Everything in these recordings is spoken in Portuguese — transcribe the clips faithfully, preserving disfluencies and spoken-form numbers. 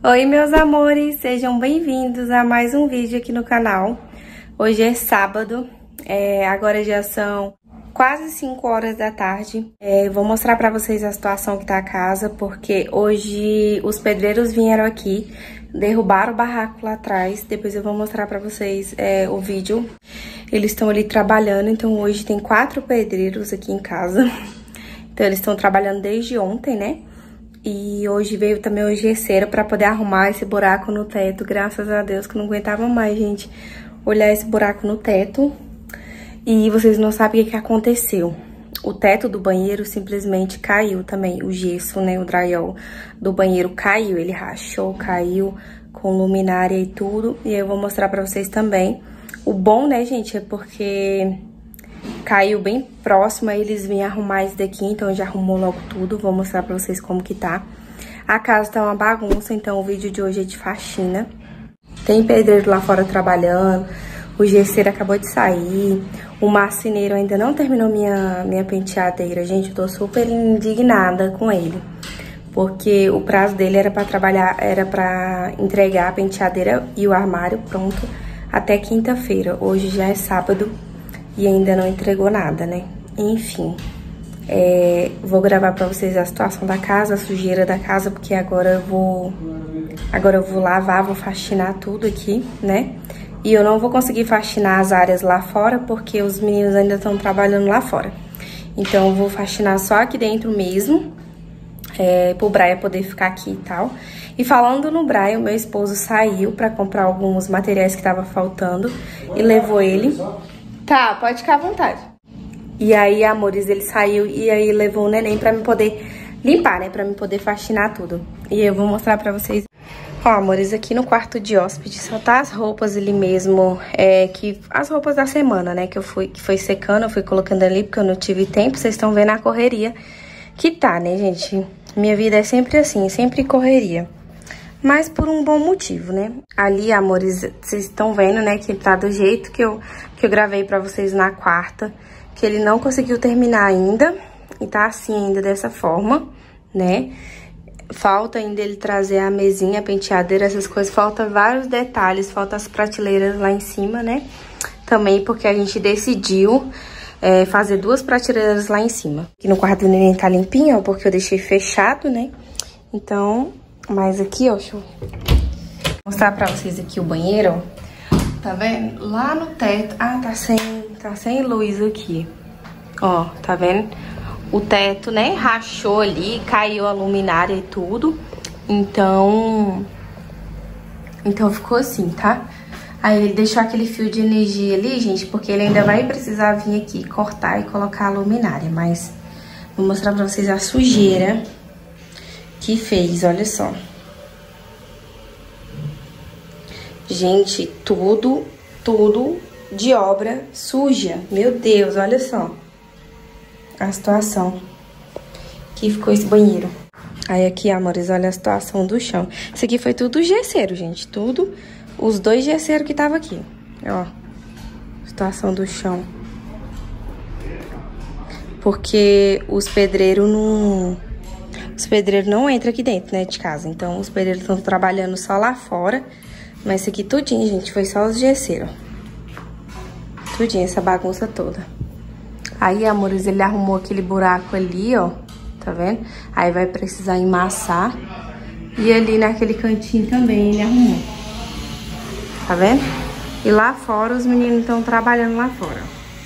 Oi, meus amores, sejam bem-vindos a mais um vídeo aqui no canal. Hoje é sábado, é, agora já são quase cinco horas da tarde. É, vou mostrar pra vocês a situação que tá a casa, porque hoje os pedreiros vieram aqui, derrubaram o barraco lá atrás. Depois eu vou mostrar pra vocês é, o vídeo. Eles estão ali trabalhando, então hoje tem quatro pedreiros aqui em casa. Então eles estão trabalhando desde ontem, né? E hoje veio também o gesseiro pra poder arrumar esse buraco no teto. Graças a Deus que eu não aguentava mais, gente, olhar esse buraco no teto. E vocês não sabem o que, que aconteceu. O teto do banheiro simplesmente caiu também. O gesso, né, o drywall do banheiro caiu. Ele rachou, caiu com luminária e tudo. E eu vou mostrar pra vocês também. O bom, né, gente, é porque caiu bem próximo, aí eles vêm arrumar isso daqui, então já arrumou logo tudo. Vou mostrar pra vocês como que tá. A casa tá uma bagunça, então o vídeo de hoje é de faxina. Tem pedreiro lá fora trabalhando, o gesseiro acabou de sair, o marceneiro ainda não terminou minha, minha penteadeira. Gente, eu tô super indignada com ele, porque o prazo dele era pra trabalhar, era pra entregar a penteadeira e o armário pronto até quinta-feira. Hoje já é sábado e ainda não entregou nada, né? Enfim, é, vou gravar pra vocês a situação da casa, a sujeira da casa, porque agora eu vou, agora eu vou lavar, vou faxinar tudo aqui, né? E eu não vou conseguir faxinar as áreas lá fora, porque os meninos ainda estão trabalhando lá fora. Então eu vou faxinar só aqui dentro mesmo, é, pro Brian poder ficar aqui e tal. E falando no Brian, meu esposo saiu pra comprar alguns materiais que tava faltando e levou ele. Tá, pode ficar à vontade. E aí, amores, ele saiu e aí levou o neném pra me poder limpar, né? Pra me poder faxinar tudo. E eu vou mostrar pra vocês. Ó, amores, aqui no quarto de hóspede só tá as roupas ali mesmo, é, que as roupas da semana, né? Que eu fui, que foi secando, eu fui colocando ali porque eu não tive tempo. Vocês estão vendo a correria que tá, né, gente? Minha vida é sempre assim, sempre correria. Mas por um bom motivo, né? Ali, amores, vocês estão vendo, né, que tá do jeito que eu, que eu gravei pra vocês na quarta, que ele não conseguiu terminar ainda, e tá assim ainda dessa forma, né? Falta ainda ele trazer a mesinha, a penteadeira, essas coisas, falta vários detalhes, falta as prateleiras lá em cima, né? Também porque a gente decidiu é, fazer duas prateleiras lá em cima. Aqui no quarto do neném tá limpinho, ó, porque eu deixei fechado, né? Então... Mas aqui, ó, deixa eu mostrar pra vocês aqui o banheiro, ó. Tá vendo? Lá no teto... Ah, tá sem, tá sem luz aqui. Ó, tá vendo? O teto, né, rachou ali, caiu a luminária e tudo. Então... Então ficou assim, tá? Aí ele deixou aquele fio de energia ali, gente, porque ele ainda vai precisar vir aqui cortar e colocar a luminária. Mas vou mostrar pra vocês a sujeira que fez, olha só. Gente, tudo, tudo de obra suja. Meu Deus, olha só a situação que ficou esse banheiro. Aí aqui, amores, olha a situação do chão. Isso aqui foi tudo gesseiro, gente. Tudo, os dois gesseiros que tava aqui. Ó, situação do chão. Porque os pedreiros não... Os pedreiros não entram aqui dentro, né, de casa. Então, os pedreiros estão trabalhando só lá fora. Mas isso aqui tudinho, gente, foi só os gesseiros. Tudinho, essa bagunça toda. Aí, amores, ele arrumou aquele buraco ali, ó. Tá vendo? Aí vai precisar emassar. E ali naquele cantinho também ele arrumou. Tá vendo? E lá fora, os meninos estão trabalhando lá fora.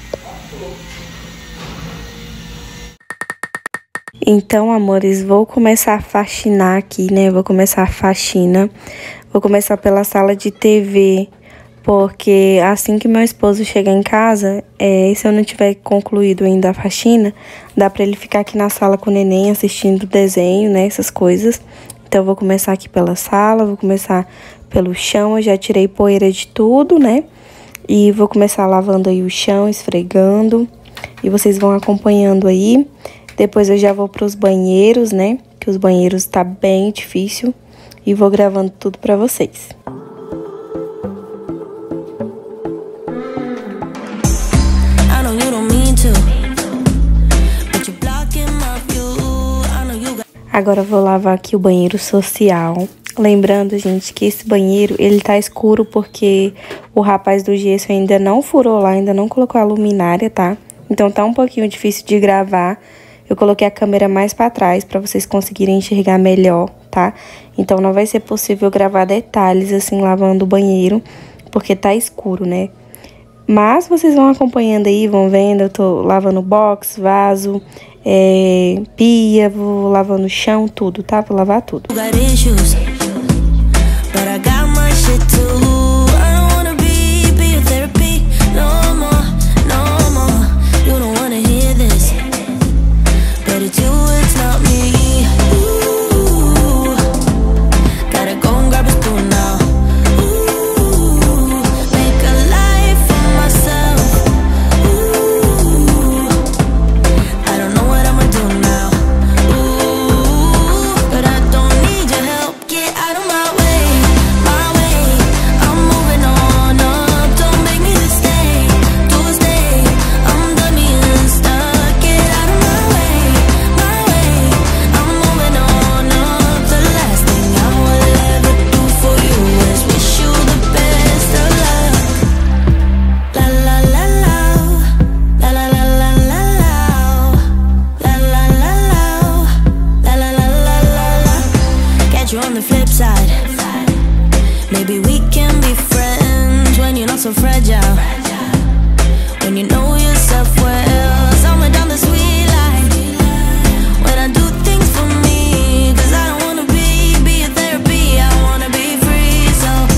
Então, amores, vou começar a faxinar aqui, né? Vou começar a faxina. Vou começar pela sala de T V, porque assim que meu esposo chegar em casa, é, se eu não tiver concluído ainda a faxina, dá pra ele ficar aqui na sala com o neném assistindo desenho, né? Essas coisas. Então, eu vou começar aqui pela sala, vou começar pelo chão. Eu já tirei poeira de tudo, né? E vou começar lavando aí o chão, esfregando. E vocês vão acompanhando aí. Depois eu já vou pros banheiros, né? Que os banheiros tá bem difícil. E vou gravando tudo pra vocês. Agora eu vou lavar aqui o banheiro social. Lembrando, gente, que esse banheiro, ele tá escuro porque o rapaz do gesso ainda não furou lá, ainda não colocou a luminária, tá? Então tá um pouquinho difícil de gravar. Eu coloquei a câmera mais pra trás pra vocês conseguirem enxergar melhor, tá? Então não vai ser possível gravar detalhes, assim, lavando o banheiro, porque tá escuro, né? Mas vocês vão acompanhando aí, vão vendo, eu tô lavando box, vaso, é, pia, vou lavando o chão, tudo, tá? Vou lavar tudo. Maybe we can be friends when you're not so fragile. When you know yourself well, somewhere down the sweet line. When I do things for me, cause I don't wanna be, be a therapy, I wanna be free,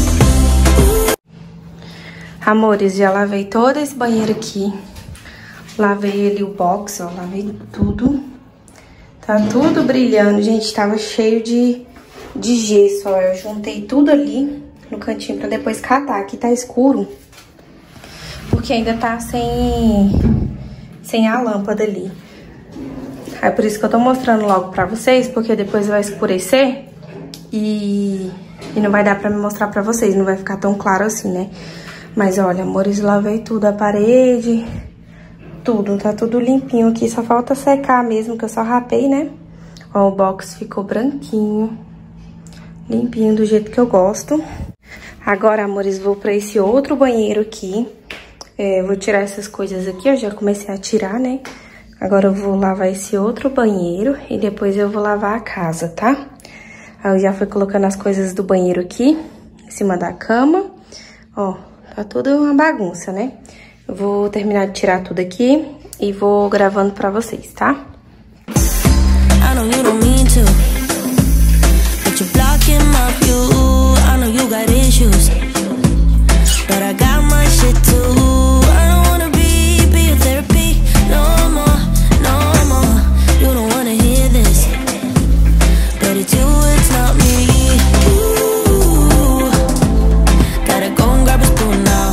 so. Amores, já lavei todo esse banheiro aqui. Lavei ali o box, ó, lavei tudo. Tá tudo brilhando, gente, tava cheio de... de gesso, ó, eu juntei tudo ali no cantinho pra depois catar. Aqui tá escuro, porque ainda tá sem, sem a lâmpada ali. É por isso que eu tô mostrando logo pra vocês, porque depois vai escurecer e, e não vai dar pra me mostrar pra vocês, não vai ficar tão claro assim, né? Mas olha, amores, lavei tudo, a parede, tudo, tá tudo limpinho aqui, só falta secar mesmo, que eu só rapei, né? Ó, o box ficou branquinho. Limpinho do jeito que eu gosto. Agora, amores, vou pra esse outro banheiro aqui. É, vou tirar essas coisas aqui, eu já comecei a tirar, né? Agora eu vou lavar esse outro banheiro e depois eu vou lavar a casa, tá? Aí eu já fui colocando as coisas do banheiro aqui, em cima da cama. Ó, tá tudo uma bagunça, né? Eu vou terminar de tirar tudo aqui e vou gravando pra vocês, tá? I know you don't mean to. You're blocking my view. I know you got issues, but I got my shit too. I don't wanna be, be a therapy no more, no more. You don't wanna hear this, but it's you, it's not me. Ooh, gotta go and grab a spoon now.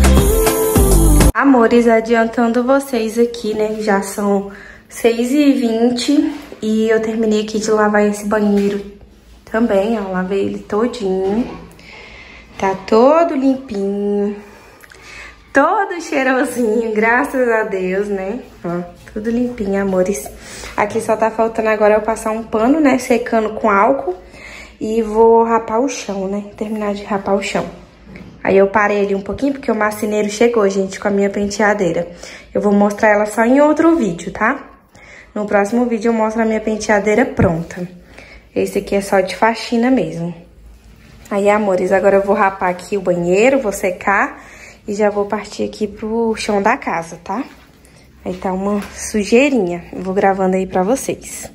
Ooh. Amores, adiantando vocês aqui, né? Já são seis e vinte e eu terminei aqui de lavar esse banheiro também, ó, lavei ele todinho. Tá todo limpinho. Todo cheirosinho, graças a Deus, né? Ó, tudo limpinho, amores. Aqui só tá faltando agora eu passar um pano, né? Secando com álcool. E vou rapar o chão, né? Terminar de rapar o chão. Aí eu parei ali um pouquinho, porque o marceneiro chegou, gente, com a minha penteadeira. Eu vou mostrar ela só em outro vídeo, tá? No próximo vídeo eu mostro a minha penteadeira pronta. Esse aqui é só de faxina mesmo. Aí, amores, agora eu vou rapar aqui o banheiro, vou secar e já vou partir aqui pro chão da casa, tá? Aí tá uma sujeirinha. Eu vou gravando aí pra vocês.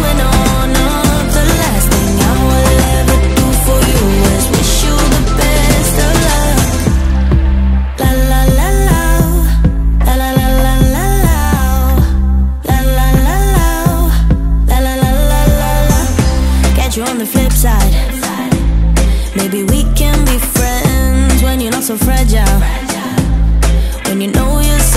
For you is wish you the best.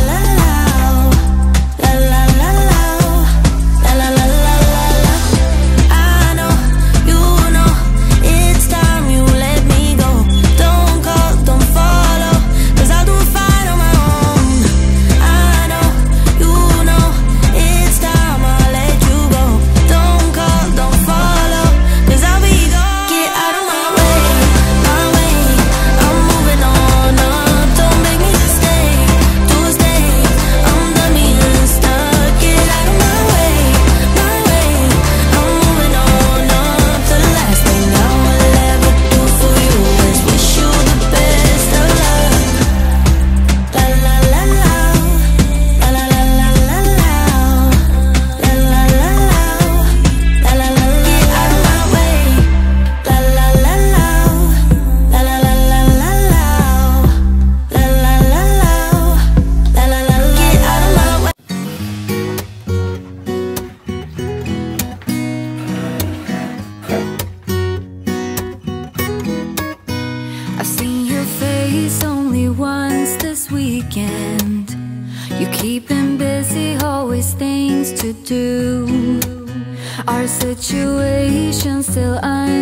weekend. You keeping busy, always things to do. Our situation still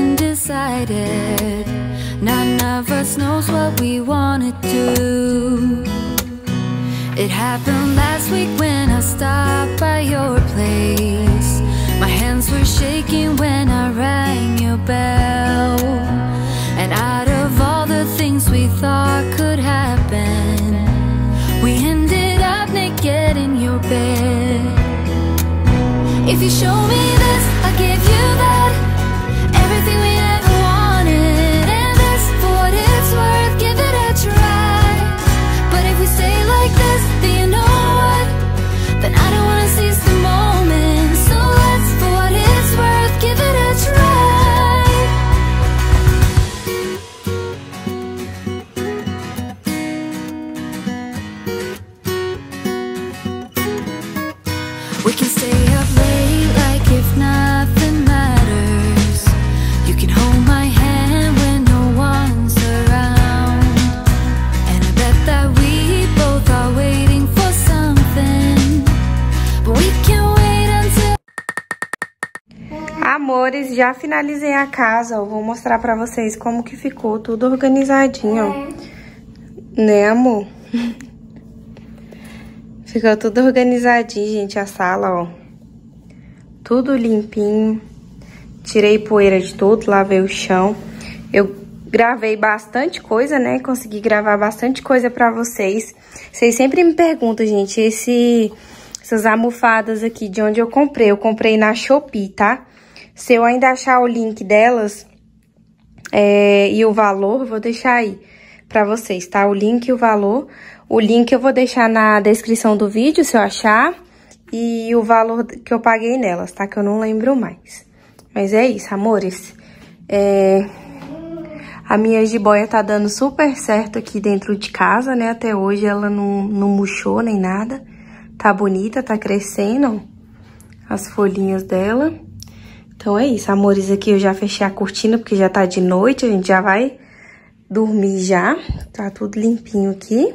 undecided. None of us knows what we wanna do. It happened last week when I stopped by your place. My hands were shaking when I rang your bell. And out of all the things we thought could happen, we ended up naked in your bed. If you show me this, I'll give you that. Everything we ever wanted, and this, for what it's worth, give it a try. But if we stay like this, then you know what? Then I don't wanna seize the moment. So let's, for what it's worth, give it a try. We can stay up late like if nothing matters. You can hold my hand when no one's around. And I bet that we both are waiting for something, but we can wait until... Amores, já finalizei a casa, eu vou mostrar pra vocês como que ficou tudo organizadinho, ó. Né, amor? Ficou tudo organizadinho, gente, a sala, ó. Tudo limpinho. Tirei poeira de tudo, lavei o chão. Eu gravei bastante coisa, né? Consegui gravar bastante coisa pra vocês. Vocês sempre me perguntam, gente, esse, essas almofadas aqui, de onde eu comprei. Eu comprei na Shopee, tá? Se eu ainda achar o link delas é, e o valor, eu vou deixar aí pra vocês, tá? O link e o valor. O link eu vou deixar na descrição do vídeo, se eu achar. E o valor que eu paguei nelas, tá? Que eu não lembro mais. Mas é isso, amores. É... A minha jiboia tá dando super certo aqui dentro de casa, né? Até hoje ela não, não murchou nem nada. Tá bonita, tá crescendo, ó, as folhinhas dela. Então é isso, amores. Aqui eu já fechei a cortina, porque já tá de noite. A gente já vai dormir já. Tá tudo limpinho aqui.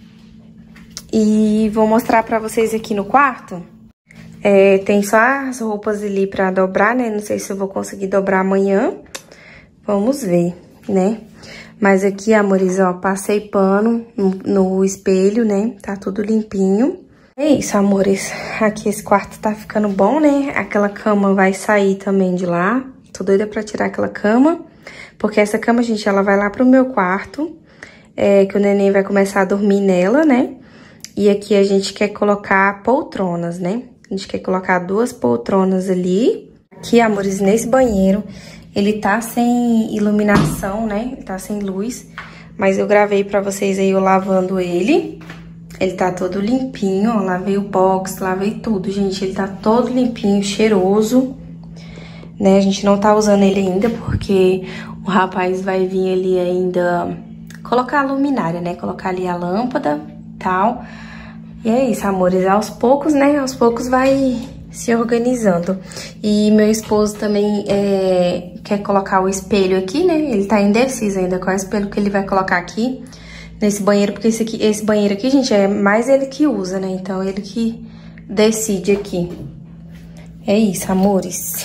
E vou mostrar pra vocês aqui no quarto. É, tem só as roupas ali pra dobrar, né? Não sei se eu vou conseguir dobrar amanhã. Vamos ver, né? Mas aqui, amores, ó, passei pano no, no espelho, né? Tá tudo limpinho. É isso, amores. Aqui esse quarto tá ficando bom, né? Aquela cama vai sair também de lá. Tô doida pra tirar aquela cama. Porque essa cama, gente, ela vai lá pro meu quarto. É, que o neném vai começar a dormir nela, né? E aqui a gente quer colocar poltronas, né? A gente quer colocar duas poltronas ali. Aqui, amores, nesse banheiro, ele tá sem iluminação, né? Ele tá sem luz. Mas eu gravei pra vocês aí eu lavando ele. Ele tá todo limpinho, ó. Lavei o box, lavei tudo, gente. Ele tá todo limpinho, cheiroso. Né? A gente não tá usando ele ainda porque o rapaz vai vir ali ainda colocar a luminária, né? Colocar ali a lâmpada e tal. E é isso, amores. Aos poucos, né? Aos poucos vai se organizando. E meu esposo também é, quer colocar o espelho aqui, né? Ele tá indeciso ainda qual espelho que ele vai colocar aqui nesse banheiro. Porque esse, aqui, esse banheiro aqui, gente, é mais ele que usa, né? Então, ele que decide aqui. É isso, amores.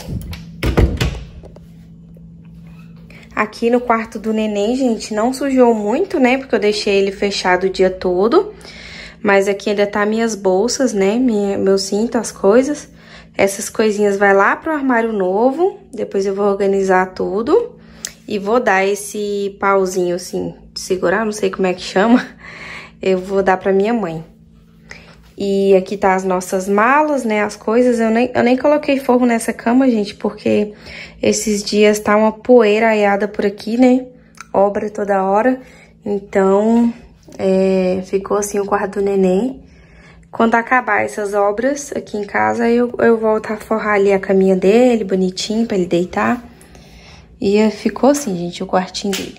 Aqui no quarto do neném, gente, não sujou muito, né? Porque eu deixei ele fechado o dia todo. Mas aqui ainda tá minhas bolsas, né? Minha, meu cinto, as coisas. Essas coisinhas vai lá pro armário novo. Depois eu vou organizar tudo. E vou dar esse pauzinho, assim, de segurar, não sei como é que chama. Eu vou dar pra minha mãe. E aqui tá as nossas malas, né, as coisas. Eu nem, eu nem coloquei forro nessa cama, gente, porque esses dias tá uma poeira aiada por aqui, né? Obra toda hora. Então, é, ficou assim o quarto do neném. Quando acabar essas obras aqui em casa, eu, eu volto a forrar ali a caminha dele, bonitinho, pra ele deitar. E ficou assim, gente, o quartinho dele.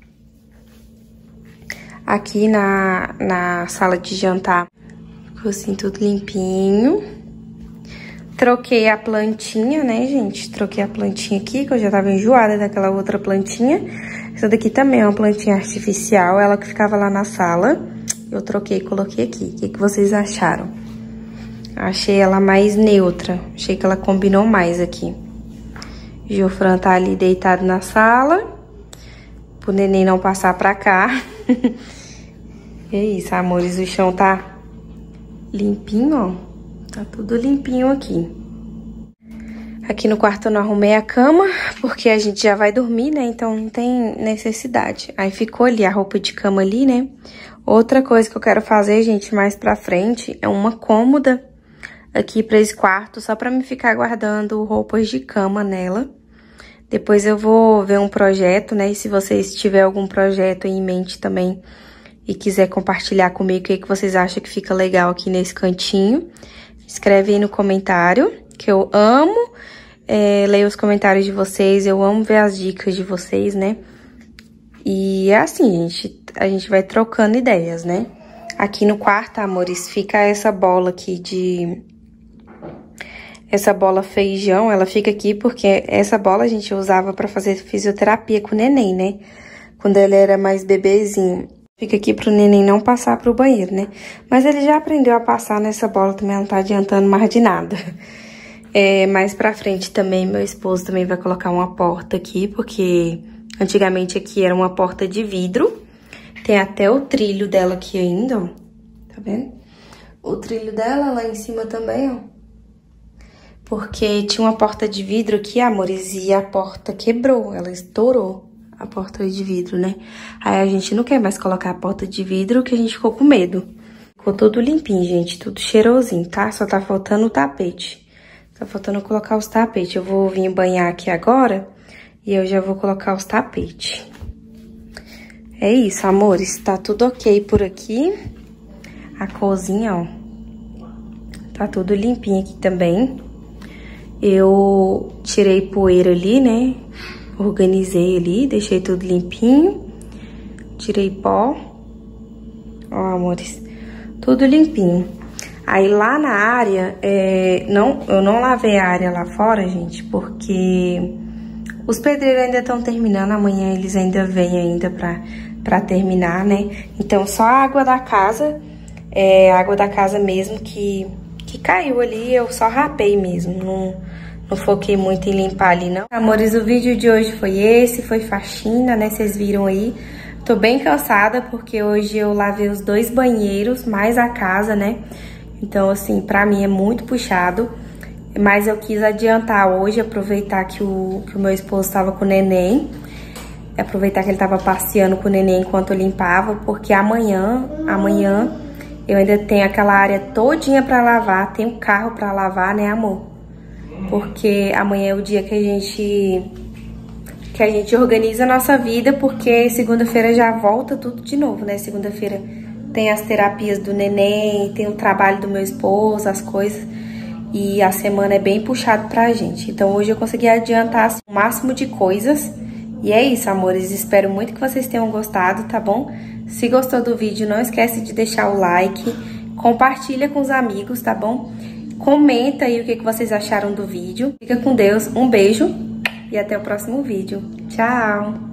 Aqui na, na sala de jantar, ficou assim, tudo limpinho. Troquei a plantinha, né, gente? Troquei a plantinha aqui, que eu já tava enjoada daquela outra plantinha. Essa daqui também é uma plantinha artificial, ela que ficava lá na sala. Eu troquei e coloquei aqui. O que, que vocês acharam? Achei ela mais neutra. Achei que ela combinou mais aqui. Jofran tá ali deitado na sala. Pro neném não passar pra cá. É isso, amores. O chão tá limpinho, ó. Tá tudo limpinho aqui. Aqui no quarto eu não arrumei a cama, porque a gente já vai dormir, né? Então não tem necessidade. Aí ficou ali a roupa de cama ali, né? Outra coisa que eu quero fazer, gente, mais pra frente, é uma cômoda aqui pra esse quarto, só pra me ficar guardando roupas de cama nela. Depois eu vou ver um projeto, né? E se vocês tiverem algum projeto em mente também e quiser compartilhar comigo o que, que vocês acham que fica legal aqui nesse cantinho, escreve aí no comentário, que eu amo é, ler os comentários de vocês, eu amo ver as dicas de vocês, né? E é assim, gente, a gente vai trocando ideias, né? Aqui no quarto, amores, fica essa bola aqui de... Essa bola feijão, ela fica aqui porque essa bola a gente usava pra fazer fisioterapia com o neném, né? Quando ele era mais bebezinho. Fica aqui pro neném não passar pro banheiro, né? Mas ele já aprendeu a passar nessa bola, também não tá adiantando mais de nada. É, mais pra frente também, meu esposo também vai colocar uma porta aqui, porque antigamente aqui era uma porta de vidro. Tem até o trilho dela aqui ainda, ó. Tá vendo? O trilho dela lá em cima também, ó. Porque tinha uma porta de vidro aqui, amores, e a porta quebrou, ela estourou. A porta de vidro, né? Aí a gente não quer mais colocar a porta de vidro, que a gente ficou com medo. Ficou tudo limpinho, gente, tudo cheirosinho, tá? Só tá faltando o tapete. Tá faltando colocar os tapetes. Eu vou vir banhar aqui agora e eu já vou colocar os tapetes. É isso, amores, tá tudo ok por aqui. A cozinha, ó, tá tudo limpinho aqui também. Eu tirei poeira ali, né? Organizei ali, deixei tudo limpinho. Tirei pó. Ó, amores, tudo limpinho. Aí lá na área, é, não, eu não lavei a área lá fora, gente, porque os pedreiros ainda estão terminando. Amanhã eles ainda vêm ainda pra, pra terminar, né? Então só a água da casa, é a água da casa mesmo que, que caiu ali, eu só rapei mesmo. Não, não foquei muito em limpar ali, não. Amores, o vídeo de hoje foi esse, foi faxina, né? Vocês viram aí. Tô bem cansada porque hoje eu lavei os dois banheiros, mais a casa, né? Então, assim, pra mim é muito puxado. Mas eu quis adiantar hoje, aproveitar que o, que o meu esposo estava com o neném. Aproveitar que ele tava passeando com o neném enquanto eu limpava, porque amanhã, amanhã eu ainda tenho aquela área todinha pra lavar, tenho carro pra lavar, né, amor? Porque amanhã é o dia que a gente que a gente organiza a nossa vida, porque segunda-feira já volta tudo de novo, né? Segunda-feira tem as terapias do neném, tem o trabalho do meu esposo, as coisas, e a semana é bem puxado pra gente. Então hoje eu consegui adiantar assim, o máximo de coisas. E é isso, amores, espero muito que vocês tenham gostado, tá bom? Se gostou do vídeo, não esquece de deixar o like, compartilha com os amigos, tá bom? Comenta aí o que vocês acharam do vídeo. Fica com Deus, um beijo e até o próximo vídeo. Tchau!